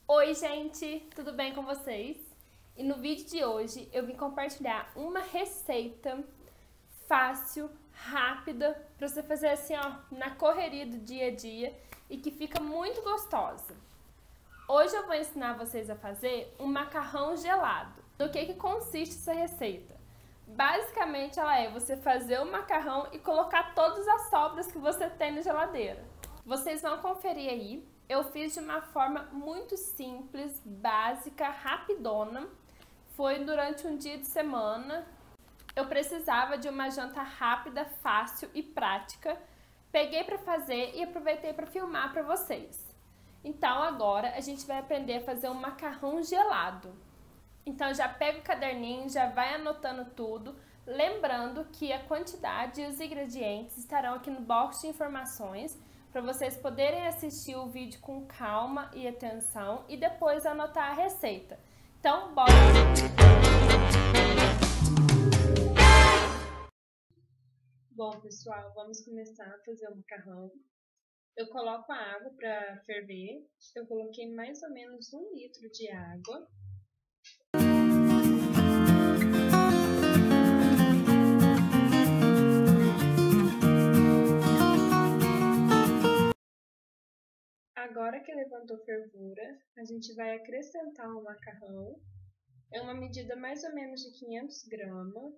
Oi gente, tudo bem com vocês? E no vídeo de hoje eu vim compartilhar uma receita fácil, rápida, para você fazer assim ó, na correria do dia a dia e que fica muito gostosa. Hoje eu vou ensinar vocês a fazer um macarrão gelado. Do que consiste essa receita? Basicamente ela é você fazer o macarrão e colocar todas as sobras que você tem na geladeira. Vocês vão conferir aí. Eu fiz de uma forma muito simples, básica, rapidona. Foi durante um dia de semana. Eu precisava de uma janta rápida, fácil e prática. Peguei para fazer e aproveitei para filmar para vocês. Então agora a gente vai aprender a fazer um macarrão gelado. Então já pega o caderninho, já vai anotando tudo. Lembrando que a quantidade e os ingredientes estarão aqui no box de informações, para vocês poderem assistir o vídeo com calma e atenção e depois anotar a receita. Então, bora! Bom, pessoal, vamos começar a fazer o macarrão. Eu coloco a água para ferver. Eu coloquei mais ou menos 1 litro de água. Agora que levantou fervura, a gente vai acrescentar o macarrão. É uma medida mais ou menos de 500 gramas.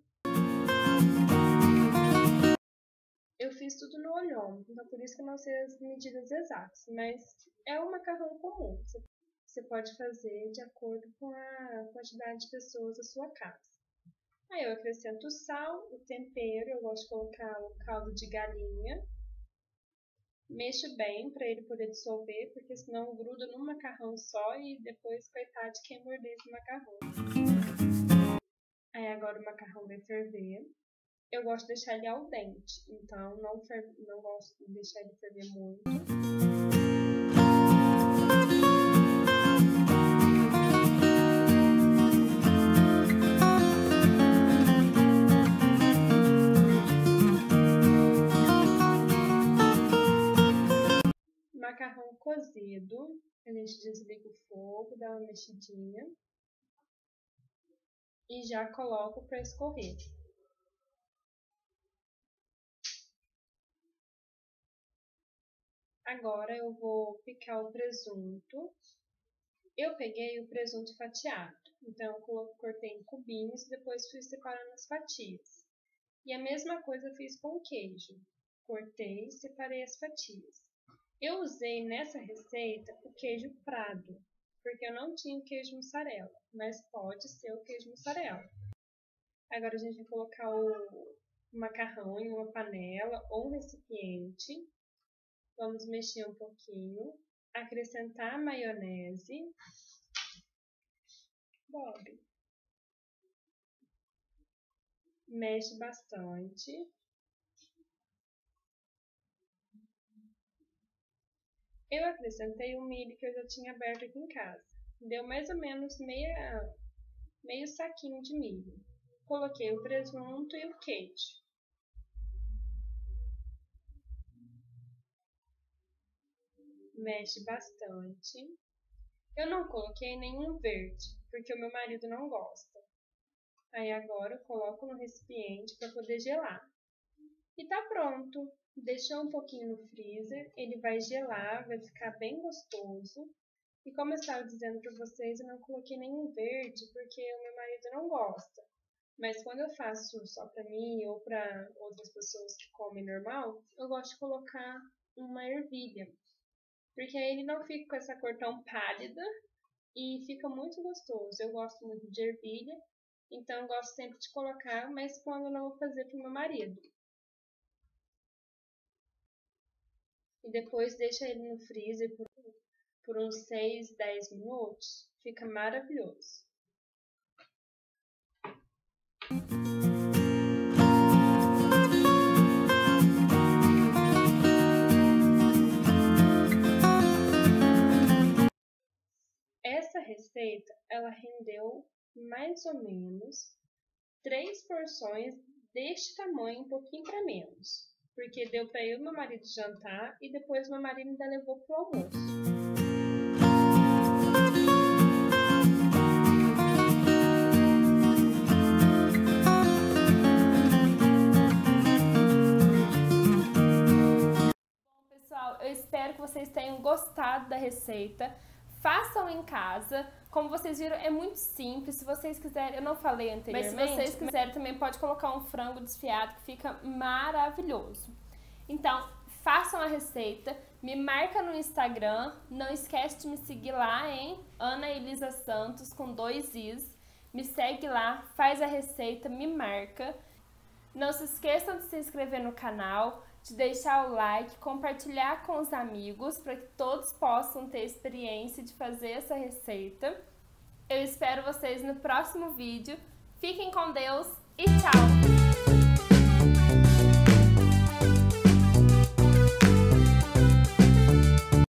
Eu fiz tudo no olhômetro, então por isso que eu não sei as medidas exatas, mas é um macarrão comum. Você pode fazer de acordo com a quantidade de pessoas da sua casa. Aí eu acrescento o sal, o tempero, eu gosto de colocar o caldo de galinha. Mexo bem para ele poder dissolver, porque senão gruda num macarrão só e depois, coitado de quem morder esse macarrão. Aí agora o macarrão vai ferver. Eu gosto de deixar ele al dente, então não gosto de deixar ele ferver muito. Macarrão cozido, a gente desliga o fogo, dá uma mexidinha e já coloco para escorrer. Agora eu vou picar o presunto. Eu peguei o presunto fatiado, então eu cortei em cubinhos e depois fui separando as fatias. E a mesma coisa eu fiz com o queijo. Cortei e separei as fatias. Eu usei nessa receita o queijo Prado, porque eu não tinha o queijo mussarela, mas pode ser o queijo mussarela. Agora a gente vai colocar o macarrão em uma panela ou um recipiente. Vamos mexer um pouquinho, acrescentar a maionese. Bob. Mexe bastante. Eu acrescentei o milho que eu já tinha aberto aqui em casa. Deu mais ou menos meio saquinho de milho. Coloquei o presunto e o queijo. Mexe bastante. Eu não coloquei nenhum verde, porque o meu marido não gosta. Aí agora eu coloco no recipiente para poder gelar. E tá pronto. Deixou um pouquinho no freezer, ele vai gelar, vai ficar bem gostoso. E como eu estava dizendo para vocês, eu não coloquei nenhum verde, porque o meu marido não gosta. Mas quando eu faço só para mim ou para outras pessoas que comem normal, eu gosto de colocar uma ervilha. Porque aí ele não fica com essa cor tão pálida e fica muito gostoso. Eu gosto muito de ervilha, então eu gosto sempre de colocar, mas quando eu não vou fazer para o meu marido. E depois deixa ele no freezer por uns 6, 10 minutos. Fica maravilhoso. Essa receita, ela rendeu mais ou menos 3 porções deste tamanho, um pouquinho para menos. Porque deu para eu e meu marido jantar e depois meu marido ainda levou pro almoço. da receita, façam em casa. Como vocês viram, é muito simples. Se vocês quiserem, eu não falei anteriormente, mas se vocês quiserem também pode colocar um frango desfiado que fica maravilhoso. Então, façam a receita, me marca no Instagram, não esquece de me seguir lá, hein? Ana Elisa Santos, com 2 Is. Me segue lá, faz a receita, me marca. Não se esqueçam de se inscrever no canal, de deixar o like, compartilhar com os amigos, para que todos possam ter experiência de fazer essa receita. Eu espero vocês no próximo vídeo. Fiquem com Deus e tchau!